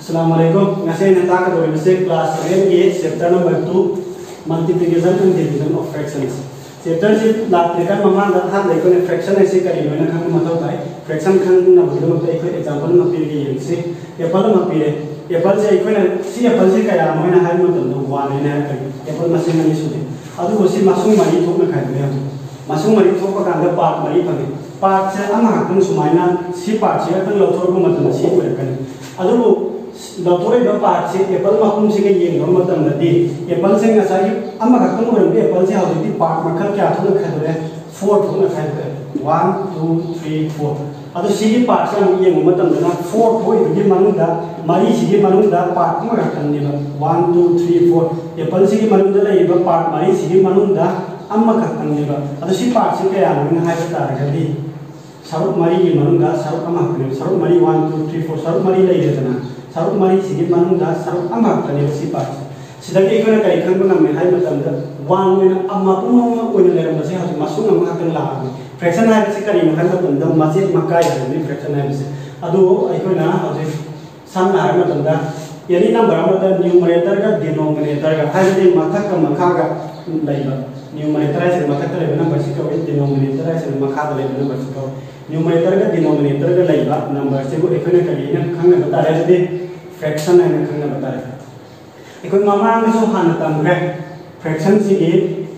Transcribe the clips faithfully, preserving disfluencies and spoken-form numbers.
Assalamualaikum. Ngasih nanti kita boleh masuk kelas seven A chapter number two multiplication and division of fractions. Chapter sih lakukan memang dah hal ikut fraction sih kali ini kan matau tay fraction kan nak betul betul ikut example mapil gini sih. Apple mapil, apple sih ikut si apple sih kayak mana hal macam tu one ini kan. Apple masih mana sudah. Aduh masih masuk mari tu nak kan dia. Masuk mari tu kan ada part mari panggil. Part sih ama kan semuanya si part sih kan lalu tu macam si berkan. Aduh Lautore do part se apple makum se ke yeng no matam nadi apple se ngasai amma ka kanu ram apple se hau di part makal kya thuna khadore four thuna khadore one two three four adu si part se yeng matam na four thoi di manung da mari si di manung da part ma ka kan ni ba one two three four apple se ki manung da lai ba part mari si di manung da amma ka kan ni ba adu si part se ke ya na hai ta ga di saruk mari ki manung da saruk amma ka ni saruk mari one two three four saruk mari lai de na saruk mari sigi manung da saruk amma tani sifat sidagi ikona kai khang bang me hai matam da one wena amma puma wena le ram se ha masung amma kan la fraction hai se kari ma hai matam da ma se makai ha ni fraction hai se adu ikona ha se sam na hai matam da yani number amma da numerator ka denominator ka hai de mathak ka makha ka laiba numerator se mathak ka laiba number se ka denominator se makha da laiba number se ka numerator ka denominator ka laiba number se ko ikona kari na khang na bata hai de fraction है ना खंडा बता रहे हैं। एक और मामा आगे जो हान तंग है fraction से ये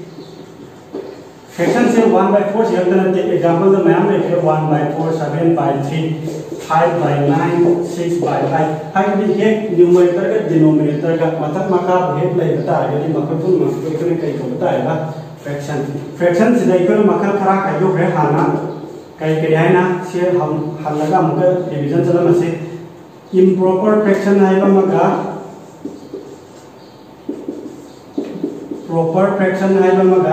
fraction से one by four से अगर ना example तो मैं आम लेके one by four seven by three five by nine six by five हाई भी ये numerator का denominator का मतलब मका भेद ले बता रहे हैं मका तुम मका इतने कई को बता रहे हैं fraction fraction से ना इतना मका खरा का जो है हाना कई कई है ना से हम हाल लगा मुझे division चला मसे improper fraction hai ba maga proper fraction hai ba maga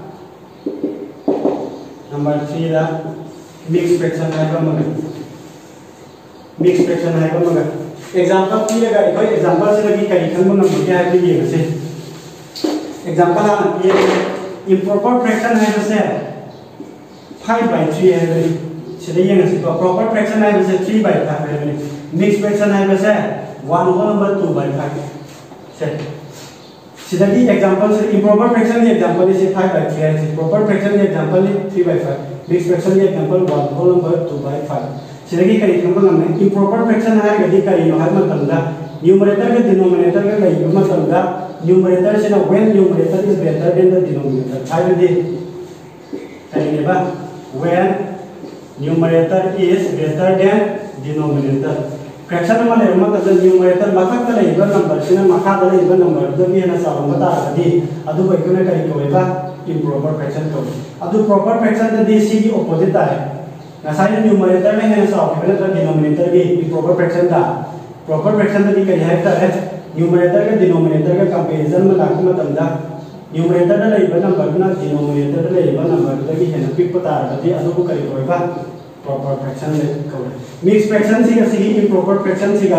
number three da mixed fraction hai ba maga mixed fraction hai ba maga example ki ga koi example se lagi kai khang ba number kya hai ki ye se example ha ye improper fraction hai ba se five by three hai ba se ye se proper fraction hai ba se three by five hai ba mixed fraction है वैसे one whole number two by five से सीधा की example से improper fraction की example इसे five by three है proper fraction की example है three by five mixed fraction की example one whole number two by five सीधा की करी हम लोग improper fraction है कभी करी नो है मतलब दा numerator के denominator के कई मतलब दा numerator से ना when numerator is greater than the denominator है भी करी ने बा when numerator is greater than denominator fraction में ले रहा है numerator माखा का ले इवन number से ना माखा का ले इवन number तो भी है ना सालों बता रहा है अदु कोई क्यों नहीं करी कोई बा improper fraction को अदु proper fraction तो डी सी की opposite है ना साइड numerator में है ना सालों के लिए denominator की improper fraction था proper fraction तो डी करी है तो है numerator के denominator का comparison में लाख में तंदा numerator तो ले इवन number ना denominator तो ले इवन number तो भी है ना पिक बता रहा है अदु को करी कोई बा proper fraction ले कवर mixed fraction सी का सी improper fraction सी का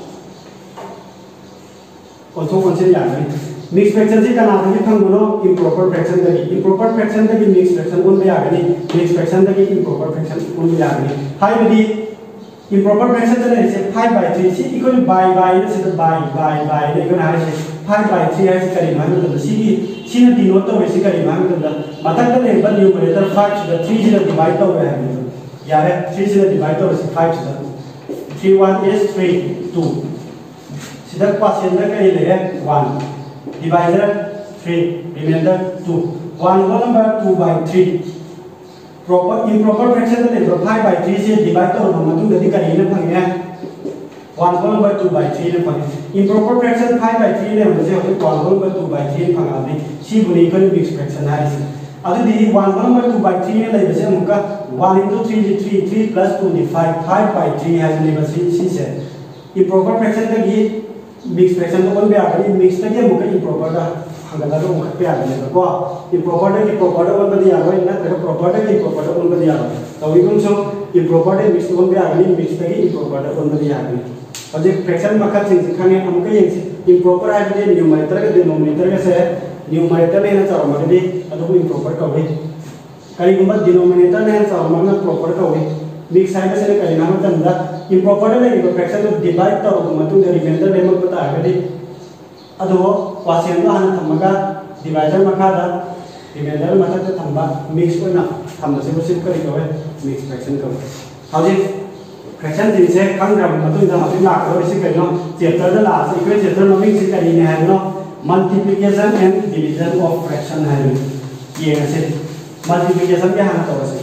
और तो कौन से याद है mixed fraction सी का नाम है फंगुनो improper fraction तक improper fraction तक mixed fraction उन में आ गई mixed fraction तक improper fraction उन में आ गई हाई बड़ी improper fraction तक ऐसे five by three सी इक्वल by by से तो by by by ने इक्वल हाई से five by three है से करीब हमें तो सी सी ने डिनोट तो वैसे करीब हमें तो मतलब तो एक बार numerator five से three से डिवाइड तो हुआ है यार three से divide तो five से three one is three two सीधा क्वेश्चन में क्या ले है one divisor three remainder two one whole number two by three proper improper fraction तो ले five by three से divide तो हम मतलब यदि करें ना fungi one whole number two by three ना fungi improper fraction five by three ने हमसे होते one whole number two by three फंगा दे सी बुनी इक्वल mixed fraction है इसे अदु दी one whole number two by three ने ले बसे हमका one into three is three three plus two is five five by three has ले बसे सी से improper fraction तक ये mixed fraction तो कौन भी आ गई mixed तक ये मुका improper का हंगला तो मुका पे आ गया तो improper तक improper तो कौन बदी आ गई ना तो proper तक improper तो कौन बदी आ गई तो ये कौन सो improper तक mixed कौन भी आ गई mixed तक improper तो कौन बदी आ गई और जो fraction मका चीज़ सिखाने हमका ये improper आ गई numerator का denominator का से numerator ने ना चारों मगर भी अदो improper का वही कहीं गुम्बद denominator ने चारों मगर proper का वही मिक्स है से कहीं ना मतलब दा improper ले को फ्रैक्शन को डिवाइड करो तो मतलब रिमाइंडर ले मत बता गए अदो क्वेश्चन तो हन थमगा डिवाइडर मखा दा रिमाइंडर मतलब तो थम्बा मिक्स को ना थम से सिर्फ करी को मिक्स फ्रैक्शन को हाउ फ्रैक्शन दिन से कम ग्राम मतलब इधर हमें लाख करो इसे कहीं ना चैप्टर दा लास्ट इक्वेशन चैप्टर में मिक्स करी ने है ना multiplication and division of fraction है ये ऐसे multiplication क्या है तो वैसे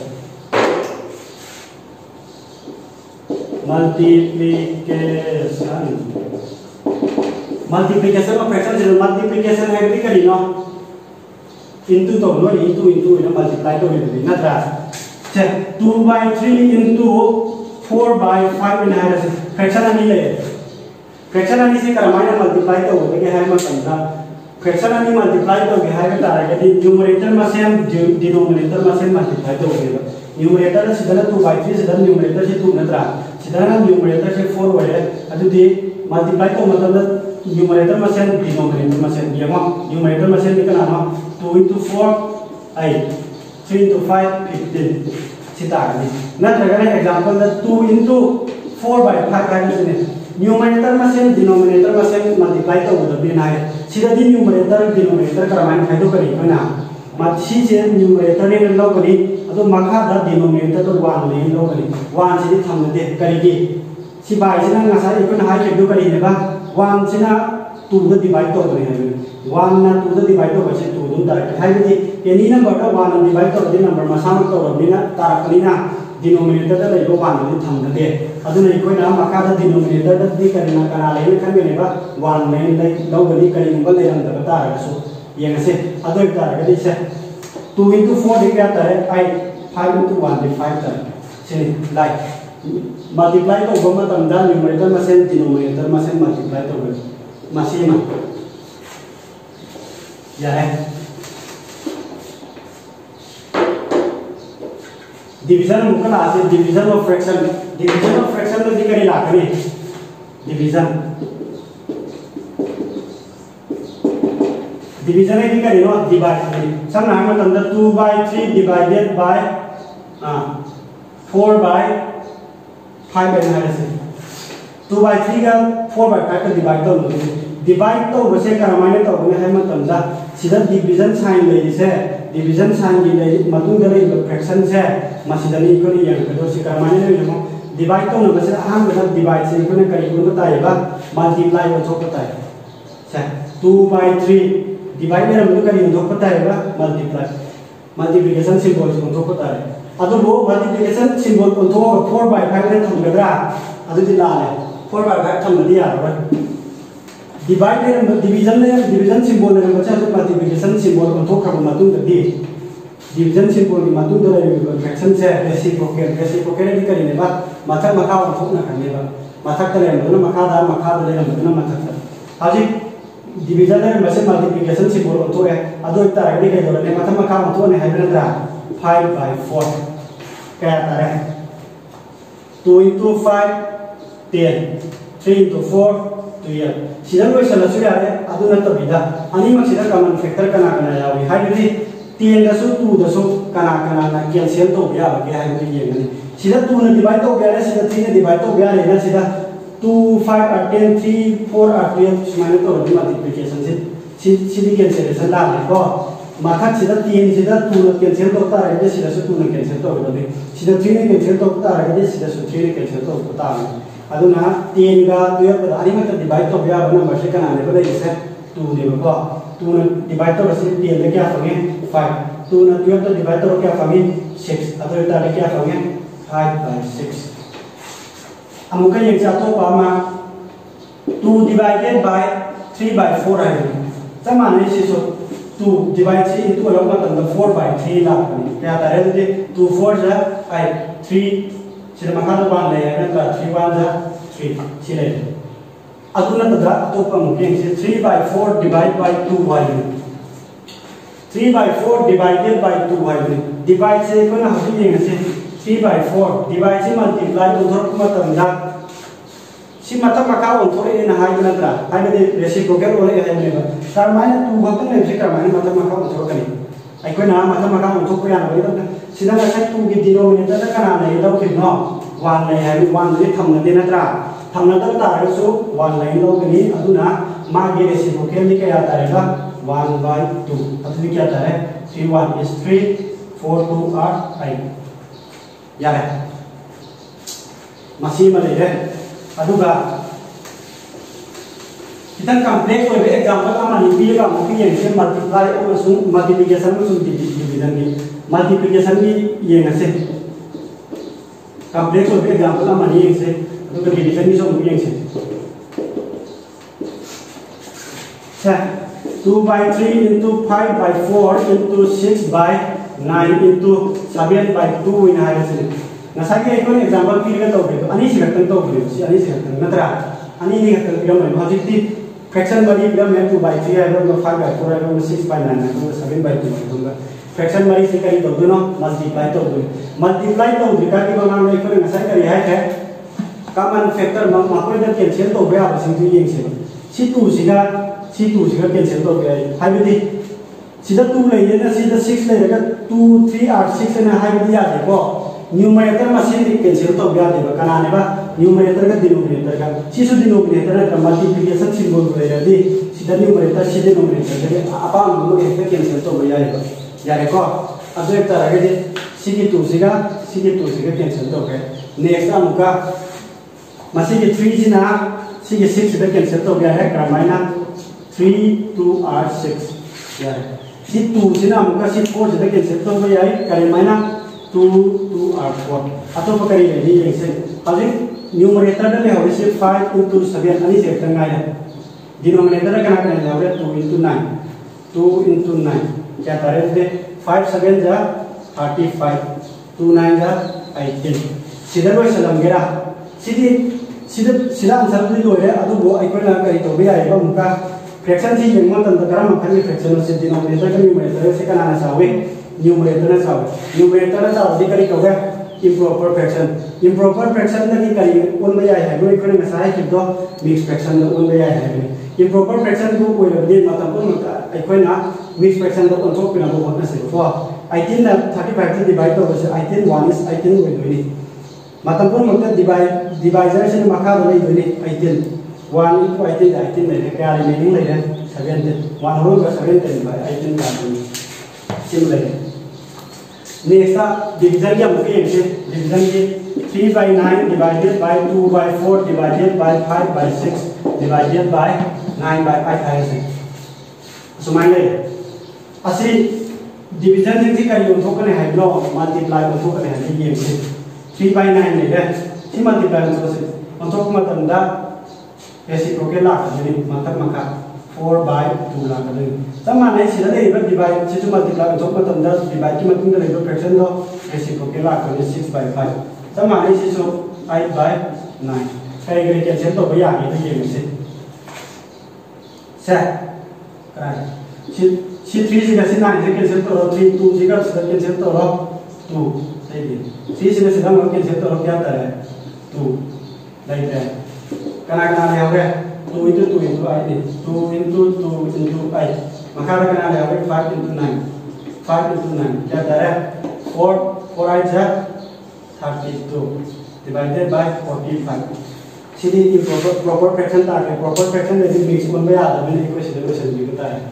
multiplication multiplication of fraction जो multiplication है भी करी ना into तो नो into into इन्हें multiply तो भी भी ना था चल two by three into four by five इन्हें है ऐसे fraction नहीं ले फ्रैक्शन अनि से करमाइना मल्टीप्लाई तो होते के है मतलब फ्रैक्शन अनि मल्टीप्लाई तो के है बता रहा है कि न्यूमरेटर में से डिनोमिनेटर में से मल्टीप्लाई तो होगा न्यूमरेटर से सीधा two by three सीधा न्यूमरेटर से two नत्रा सीधा ना न्यूमरेटर से four होए अदुदी मल्टीप्लाई तो मतलब न्यूमरेटर में से डिनोमिनेटर में से ये हम न्यूमरेटर में से निकलना ना two into four eight three into five fifteen सीधा आगे ना जगह एग्जांपल द two into four by five है इसने न्यूमरेटर में से डिनोमिनेटर में से मल्टीप्लाई तो होता भी ना है सीधा दी न्यूमरेटर डिनोमिनेटर करमाइन है तो करी है ना मत सी जे न्यूमरेटर ने लो करी अतो मखा दा डिनोमिनेटर तो one ले लो करी one से थम दे करी की सी बाय से ना ngasa इकोन हाई के दो करी है बा one से ना two दा डिवाइड तो करे है one ना two दा डिवाइड तो बचे two दो डायरेक्ट है भी एनी नंबर का one डिवाइड तो दे नंबर मसा मत तो रबनी ना तारकनी ना डिनोमिनेटर दा लेबो one ने थम दे अदुना इकोइना मखादा डिनोमिनेटर दा दी करना कना लेने खनगनेबा one ने ले लौगनी करिंगबा ले हम दबता रसो येंगसे अदो इतारगदि से two into four दे क्या तारे eight five into one दे five तारे से लाइक मल्टीप्लाई तो गमा तमदा न्यूमरेटर में से डिनोमिनेटर में से मल्टीप्लाई तो गए मसीमा या है डिवीजन मुकल आसे division of fraction division of fraction तो दिकरी लाकने डिवीजन डिवीजन है दिकरी नो डिवाइड सम नाम में तंदर two by three divided by ah four by five है ना ऐसे two by three का four by five का डिवाइड तो लो डिवाइड तो वैसे करमाने तो बने है मतलब जा सीधा डिवीजन साइन ले से डिवीजन साइन की ले मतुंग दले फ्रैक्शन से मसीदनी को नहीं यंग तो सिकरमाने ने हम डिवाइड तो न बसे हम मतलब डिवाइड से को करी को बताएगा मल्टीप्लाई हो तो पता है से two by three डिवाइड में हम करी हो पता है मल्टीप्लाई मल्टीप्लिकेशन सिंबल को तो पता है अदो वो मल्टीप्लिकेशन सिंबल को तो four by five ने थमगरा अदो दिला है four by five थमदी यार डिवाइड में डिवीजन में डिवीजन सिंबल ने बच्चा तो मल्टीप्लिकेशन सिंबल को तो खबर मतुंग दी डिवीजन सिंबल की मतुंग दो रे फ्रैक्शन से रेसिप्रोकेट रेसिप्रोकेट भी करेंगे बा माथा मखा और थोक ना करने बा माथा करे मतलब मखा दा मखा दे मतलब माथा हाजी डिवीजन में बसे मल्टीप्लिकेशन सिंबल को तो है अदो इतना रखने के दौरान माथा मखा और तो ने है ना five by four क्या आता है two into five ten three into four twelve सीधा कोई सलसुर यारे अदो न तो बिदा अनी मक सीधा कॉमन फैक्टर कना कना यावी हाई भी ten दसो two दसो कना कना ना कैंसिल तो गया गया है भी ये नहीं सीधा two ने डिवाइड तो गया है सीधा three ने डिवाइड तो गया है ना सीधा two five और ten three four और twelve माने तो मल्टीप्लिकेशन से सीधी कैंसिलेशन ला है को माथा सीधा ten सीधा two ने कैंसिल तो होता है सीधा से two ने कैंसिल तो होता है सीधा three ने कैंसिल तो होता है सीधा से three ने कैंसिल तो होता है अदुना ten का twelve का आनी मतलब डिवाइड तो गया बना बसे कना ने बोले इसे two ने को two ने डिवाइड तो बसे ten ले क्या फंगे five two ने twelve तो डिवाइड तो क्या फंगे six अदो इतना ले क्या फंगे five by six अमुका ये चाहतो पामा two divided by three by four है समान है सो two divide से into अलग मतलब four by three लाख बनी क्या आता है तो two four जा eight three सीधा मखा तो बांध ले है ना three one जा three सीधे अदुना तो जा तो पम के से three by four divide by two y three by four divided by two y divide से को ना हम ये से three by four divide से multiply उधर को मतलब जा सी मतलब मखा उधर ये ना हाई ना हाई में रेसिप्रोकल वाले है ने तार माने two भक्त ने से कर माने मतलब मखा उधर कनी आई को ना मतलब मखा उधर को या ना सीधा ना two की डिनोमिनेटर का ना नहीं तो कि नो वन ले है वन ले थमना दे नत्रा थमना तब तारसु वन लाइन लोगनी अदुना मागे रेसिप्रोकल नि क्या तारेगा वन बाय टू अदुनी क्या तारे three one is three four two are eight यारे मसी मले रे अदुगा कितन कॉम्प्लेक्स होबे एग्जांपल अमानी पिएगा मुकी येंसे मल्टीप्लाई अमसुंग मल्टीप्लिकेशन अमसुंग डिवीजन नि मल्टीप्लिकेशन नि येंगसे कॉम्प्लेक्स होबे एग्जांपल अमानी येंसे अदुगा डिवीजन नि सो मुकी येंसे two by three into five by four into six by nine into seven by two इन हायसे नसाके एकोन एग्जांपल पिएगा तो बे अनि सिगतन तो बे सि अनि सिगतन नत्रा अनि नि गतन पिरम नै हजिति फ्रैक्शन मरी पिरम है टू by थ्री है रो फाइव by फोर है रो सिक्स by नाइन है रो सेवन by टू है फ्रैक्शन मरी से करी तो दोनो मल्टीप्लाई तो दो मल्टीप्लाई तो दिका के बना में एकोन नसा करी है है कॉमन फैक्टर म माकोय द कैंसिल तो बे आबसिंग तु येंसे सी टू सिगा सी टू सिगा कैंसिल तो बे हाइबदी सिदा टू लेने ना सिदा सिक्स लेगा टू थ्री आर सिक्स ने हाइबदी यादे को न्यूमरेटर मशीन कैंसिल तो बे यादे कना ने बा न्यूमरेटर का डिनोमिनेटर का सिसु डिनोमिनेटर का मल्टीप्लिकेशन सिंबल लेरदी सिदा न्यूमरेटर सिदा डिनोमिनेटर के अपा हम एक कैंसिल तो बे यादे यारे को अब एक तरह के सिगी टू सिगा सिगी टू सिगा कैंसिल तो बे नेक्स्ट अमुका मसी के थ्री सिना सिगी सिक्स सिदा कैंसिल तो बे है क्रमाइना थ्री टू आर सिक्स यारे सी टू सिना अमुका सी फोर सिदा कैंसिल तो बे यारे क्रमाइना टू टू आर फोर अतोप करी लेनी येसे हजिक न्यूमरेटर दे होबे से फाइव into सेवन अनि से तंगाय है डिनोमिनेटर कना कना होबे two into nine two into nine क्या तारे दे फाइव सेवन जा थर्टी फाइव टू नाइन जा एटीन सिदा रो सलम गेरा सिदी सिदा सिदा आंसर दि लोरे अदुबो आइकोना करी तो बे आइबा मुका फ्रैक्शन जी जेंगम तंत करम खनि फ्रैक्शन से डिनोमिनेटर का न्यूमरेटर से कना ना सावे न्यूमरेटर ना सावे न्यूमरेटर ना सावे करी तो बे improper fraction improper fraction तक करी उन में आए है वो इकोने में सारे कितो mixed fraction उन में आए है improper fraction को कोई रबदे मतलब उन इकोने ना mixed fraction तो उन तो पिना बहुत नसे तो eighteen ना thirty five से divide तो बस eighteen one is eighteen में दोनी मतलब उन मतलब divide divisor से मखा दोनी दोनी eighteen one into eighteen eighteen ले ले क्या रिमेनिंग ले ले seven one होल का seven by eighteen का दोनी सिमिलर नेक्स्ट डिवीजन के मुख्य अंश डिवीजन के three by nine divided by two by four divided by five by six divided by nine by eight है से सुमाइन ले असली डिवीजन जिंदगी का यूं तो कने है लो मल्टीप्लाई को तो कने है ये से थ्री by नाइन ले ले थ्री मल्टीप्लाई तो से on तो मतलब दा रेसिप्रोकल ला कर मतलब मका फोर by टू ला कर समान है सिदा ले इबा डिवाइड से जो मल्टीप्लाई तो मतलब दा डिवाइड की मतलब दा ले फ्रैक्शन दो रेसिप्रोकल ला कर सिक्स by फाइव समान है से जो एट by नाइन कई ग्रे कैंसिल तो भैया आगे तो ये से से कराए सी सी थ्री से कैसे नाइन से कैंसिल तो थ्री टू से कैंसिल तो टू सही है थ्री से कैसे हम कैंसिल तो क्या आता है टू लाइक है कना कना ले हो गया two into two into eight two into two into eight मका कना ले हो गया five into nine five into nine क्या आता है फोर फोर eight जा thirty two divided by forty-five सीधी प्रॉपर प्रॉपर फ्रैक्शन था के प्रॉपर फ्रैक्शन यदि मिक्स में आ रहा है इक्वेशन इक्वेशन भी होता है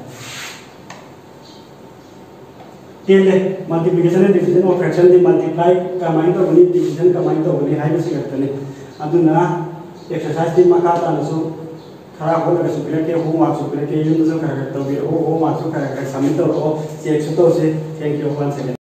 केले multiplication and division of fraction दी मल्टीप्लाई का माइंड तो बनी डिवीजन का माइंड तो बनी हाई में से करते हैं अदुना एक्सरसाइज दी मका तानसु खरा हो लगे सुपिले के हो मार्क्स सुपिले के यूं तो कर करते हो वो वो मार्क्स कर कर सबमिट तो चेक तो से थैंक यू वन सेकंड